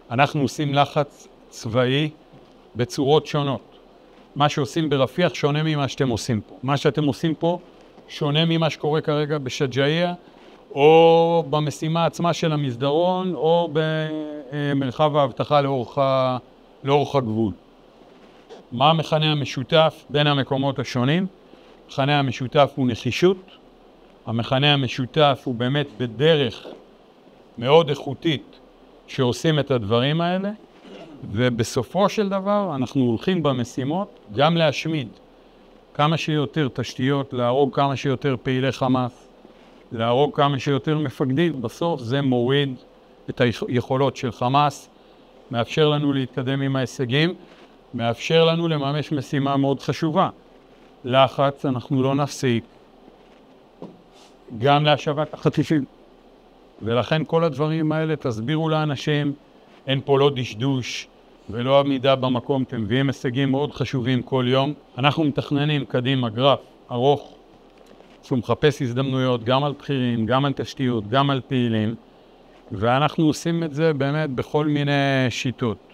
אנחנו עושים לחץ צבאי בצורות שונות. מה שעושים ברפיח שונה ממה שאתם עושים פה. מה שאתם עושים פה שונה ממה שקורה כרגע בשג'אעיה, או במשימה עצמה של המסדרון, או במרחב ההבטחה לאורך הגבול. מה המכנה המשותף בין המקומות השונים? המכנה המשותף הוא נחישות. המכנה המשותף הוא באמת בדרך מאוד איכותית שעושים את הדברים האלה. ובסופו של דבר אנחנו הולכים במשימות גם להשמיד כמה שיותר תשתיות, להרוג כמה שיותר פעילי חמאס, להרוג כמה שיותר מפקדים. בסוף זה מוריד את היכולות של חמאס, מאפשר לנו להתקדם עם ההישגים, מאפשר לנו לממש משימה מאוד חשובה. לחץ אנחנו לא נפסיק, גם להשבת החטופים. ולכן כל הדברים האלה תסבירו לאנשים, אין פה לא דשדוש ולא עמידה במקום, אתם מביאים הישגים מאוד חשובים כל יום. אנחנו מתכננים קדימה גרף ארוך, שהוא מחפש הזדמנויות גם על בכירים, גם על תשתיות, גם על פעילים, ואנחנו עושים את זה באמת בכל מיני שיטות.